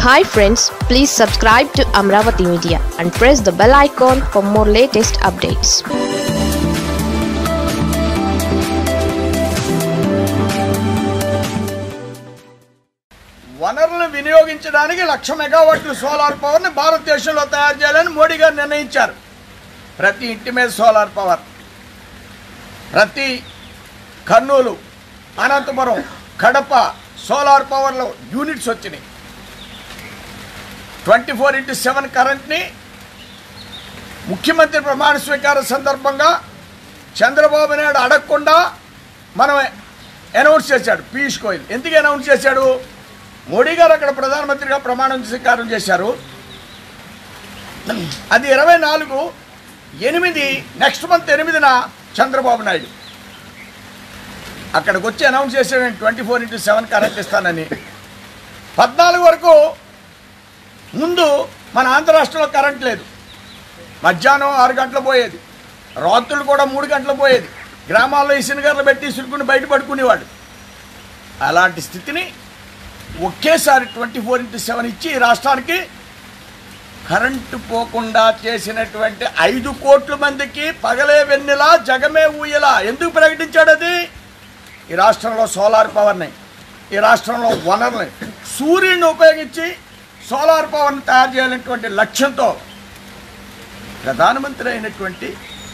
Hi friends, please subscribe to Amravati Media and press the bell icon for more latest updates. వనరులను వినియోగించడానికి 1,00,000 మెగావాట్ల solar పవర్ని భారతదేశంలో తయారు చేయాలని మోడీ గారు నిర్ణయించారు. ప్రతి ఇంటి మీద సోలార్ పవర్, ప్రతి కర్నూలు, అనంతపురం, కడప సోలార్ పవర్లో యూనిట్స్ వచ్చినాయి. 24/7 కరెంట్ని ముఖ్యమంత్రి ప్రమాణ స్వీకారం సందర్భంగా చంద్రబాబు నాయుడు అడగకుండా మనం అనౌన్స్ చేశాడు. పీయూష్ గోయల్ ఎందుకు అనౌన్స్ చేశాడు? మోడీ గారు అక్కడ ప్రధానమంత్రిగా ప్రమాణం స్వీకారం చేశారు. అది 24/8 నెక్స్ట్ మంత్ 8న చంద్రబాబు నాయుడు అక్కడికి వచ్చి అనౌన్స్ చేశాడు 24/7 కరెంట్ ఇస్తానని. 14 వరకు ముందు మన ఆంధ్ర రాష్ట్రంలో కరెంట్ లేదు. మధ్యాహ్నం 6 గంటలు పోయేది, రాత్రులు కూడా 3 గంటలు పోయేది. గ్రామాల్లో ఇసునగర్లు పెట్టి ఇసురుకుని బయట పడుకునేవాడు. అలాంటి స్థితిని ఒకేసారి 24/7 ఇచ్చి రాష్ట్రానికి కరెంటు పోకుండా చేసినటువంటి 5 కోట్ల మందికి పగలే వెన్నెలా జగమే ఊయలా ఎందుకు ప్రకటించాడు? అది ఈ రాష్ట్రంలో సోలార్ పవర్ని, ఈ రాష్ట్రంలో వనరుల్ని, సూర్యుడిని ఉపయోగించి సోలార్ పవర్ని తయారు చేయాలనేటువంటి లక్ష్యంతో ప్రధానమంత్రి అయినటువంటి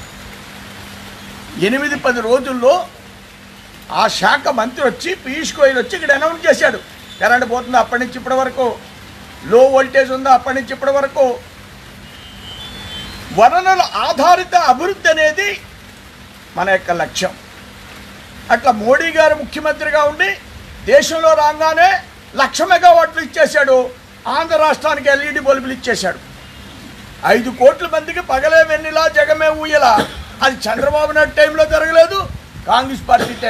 8-10 రోజుల్లో ఆ శాఖ మంత్రి వచ్చి పీయూష్ గోయల్ వచ్చి ఇక్కడ అనౌన్స్ చేశాడు. కరెంట్ పోతుంది అప్పటి నుంచి ఇప్పటి వరకు, లో వోల్టేజ్ ఉందా అప్పటి నుంచి ఇప్పటి వరకు. వనరుల ఆధారిత అభివృద్ధి అనేది మన యొక్క లక్ష్యం. అట్లా మోడీ గారు ముఖ్యమంత్రిగా ఉండి దేశంలో రాగానే 1,00,000 మెగావాట్లు ఇచ్చేశాడు. ఆంధ్ర రాష్ట్రానికి ఎల్ఈడి బల్బులు ఇచ్చేశాడు. 5 కోట్ల మందికి పగలే వెన్నెలా జగమే ఊయలా. అది చంద్రబాబు నాయుడు టైంలో జరగలేదు, కాంగ్రెస్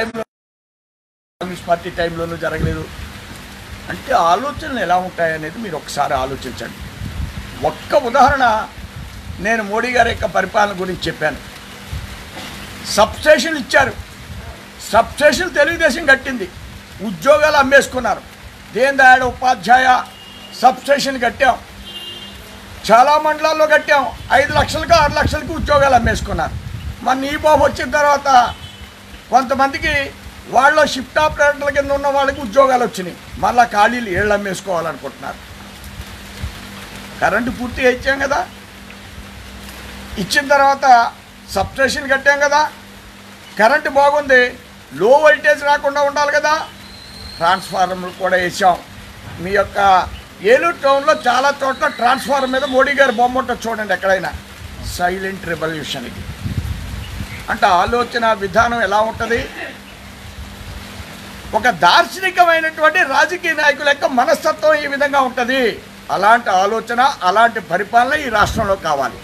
పార్టీ టైంలోనూ జరగలేదు. అంటే ఆలోచనలు ఎలా ఉంటాయనేది మీరు ఒకసారి ఆలోచించండి. ఒక్క ఉదాహరణ నేను మోడీ గారి యొక్క పరిపాలన గురించి చెప్పాను. సబ్స్టేషన్లు ఇచ్చారు. సబ్స్టేషన్ తెలుగుదేశం కట్టింది. ఉద్యోగాలు అమ్మేసుకున్నారు. దీన్ దయాళ్ ఉపాధ్యాయ సబ్స్టేషన్ కట్టాం. చాలా మండలాల్లో కట్టాం. 5 లక్షలకు 6 లక్షలకి ఉద్యోగాలు అమ్మేసుకున్నారు. మన ఈ బాబు వచ్చిన తర్వాత కొంతమందికి వాళ్ళ షిఫ్ట్ ఆపరేటర్ల కింద ఉన్న వాళ్ళకి ఉద్యోగాలు వచ్చినాయి. మళ్ళీ ఖాళీలు ఏళ్ళు అమ్మేసుకోవాలనుకుంటున్నారు. కరెంటు పూర్తిగా ఇచ్చాం కదా, ఇచ్చిన తర్వాత సబ్స్టేషన్ కట్టాం కదా, కరెంటు బాగుంది, లో వోల్టేజ్ రాకుండా ఉండాలి కదా, ట్రాన్స్ఫార్మర్లు కూడా వేసాం. మీ యొక్క ఏలూరు టౌన్లో చాలా చోట్ల ట్రాన్స్ఫార్మర్ మీద మోడీ గారి బొమ్మ ఉంటుంది చూడండి ఎక్కడైనా. సైలెంట్ రెవల్యూషన్ ఇది. అంటే ఆలోచన విధానం ఎలా ఉంటుంది? ఒక దార్శనికమైనటువంటి రాజకీయ నాయకుల యొక్క మనస్తత్వం ఈ విధంగా ఉంటుంది. అలాంటి ఆలోచన, అలాంటి పరిపాలన ఈ రాష్ట్రంలో కావాలి.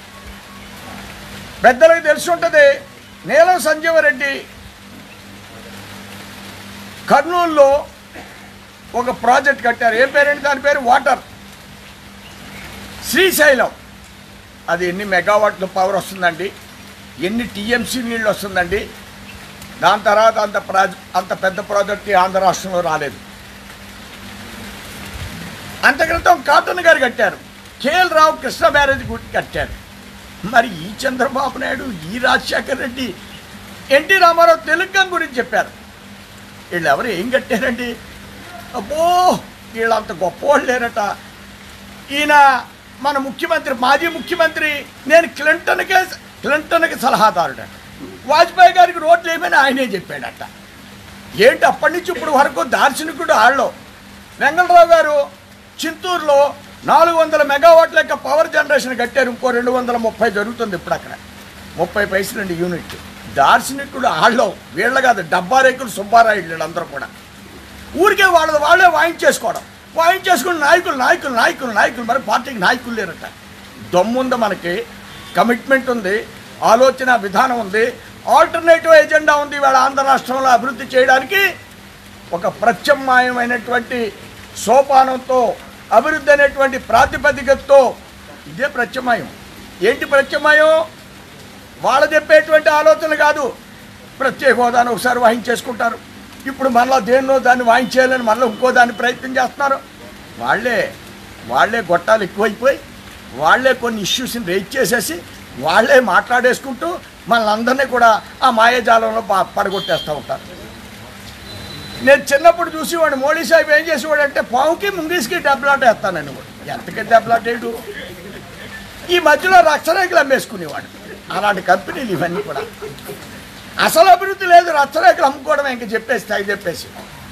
పెద్దలకు తెలిసి ఉంటుంది. నీలం సంజీవరెడ్డి కర్నూలులో ఒక ప్రాజెక్ట్ కట్టారు. ఏ పేరండి దాని పేరు? వాటర్ శ్రీశైలం. అది ఎన్ని మెగావాట్ల పవర్ వస్తుందండి, ఎన్ని టీఎంసీ నీళ్ళు వస్తుందండి. దాని తర్వాత అంత పెద్ద ప్రాజెక్ట్ ఆంధ్ర రాష్ట్రంలో రాలేదు. అంత క్రితం కాటన్ గారు కట్టారు. కేఎల్ రావు కృష్ణ బ్యారేజ్ కట్టారు. మరి ఈ చంద్రబాబు నాయుడు, ఈ రాజశేఖర్ రెడ్డి, ఎన్టీ రామారావు తెలంగాణ గురించి చెప్పారు. వీళ్ళు ఎవరు ఏం కట్టారండి? అబ్బో వీళ్ళంత గొప్పవాళ్ళు లేరట. ఈయన మన ముఖ్యమంత్రి, మాజీ ముఖ్యమంత్రి, నేను క్లింటన్కి సలహాదారుడట. వాజ్పేయి గారికి రోడ్లు ఏమైనా ఆయనే చెప్పాడట. ఏంటి అప్పటి నుంచి ఇప్పుడు వరకు దార్శనికుడు ఆళ్ళు. వెంగళరావు గారు చింతూరులో 400 మెగావాట్ల యొక్క పవర్ జనరేషన్ కట్టారు. ఇంకో 230 జరుగుతుంది ఇప్పుడు అక్కడ. 30 పైసలండి యూనిట్. దార్శనికుడు ఆళ్ళు, వీళ్ళ కాదు. డబ్బా రేకులు, సుబ్బారాయుడు వీళ్ళందరూ కూడా ఊరికే వాళ్ళే వాయించేసుకుని నాయకులు మరి పార్టీకి నాయకులు లేరట. దమ్ముంది మనకి, కమిట్మెంట్ ఉంది, ఆలోచన విధానం ఉంది, ఆల్టర్నేటివ్ ఎజెండా ఉంది. ఇవాళ ఆంధ్ర రాష్ట్రంలో అభివృద్ధి చేయడానికి ఒక ప్రత్యామ్నాయమైనటువంటి సోపానంతో, అభివృద్ధి అనేటువంటి ప్రాతిపదికతో ఇదే ప్రత్యామ్నాయం. ఏంటి ప్రత్యామ్నాయం? వాళ్ళు చెప్పేటువంటి ఆలోచన కాదు. ప్రత్యేక హోదాను ఒకసారి వాయించేసుకుంటారు. ఇప్పుడు మళ్ళీ దేన్నో దాన్ని వాయించేయాలని మళ్ళీ ఇంకో దాన్ని ప్రయత్నం చేస్తున్నారు. వాళ్ళే వాళ్ళే గొట్టాలు ఎక్కువైపోయి వాళ్ళే కొన్ని ఇష్యూస్ని రేజ్ చేసేసి వాళ్ళే మాట్లాడేసుకుంటూ మనల్ని కూడా ఆ మాయాజాలంలో పడగొట్టేస్తూ ఉంటారు. నేను చిన్నప్పుడు చూసేవాడు మోడీ సాహిబ్ ఏం చేసేవాడు అంటే పావుకి ముంగీస్కి దెబ్బలాట వేస్తానని వాడు. ఎంతకి దెబ్బలాటేడు. ఈ మధ్యలో రక్షరేఖలు అమ్మేసుకునేవాడు. అలాంటి కంపెనీలు ఇవన్నీ కూడా. అసలు అభివృద్ధి లేదు, రక్షరేఖలు అమ్ముకోవడం ఇంక చెప్పేసి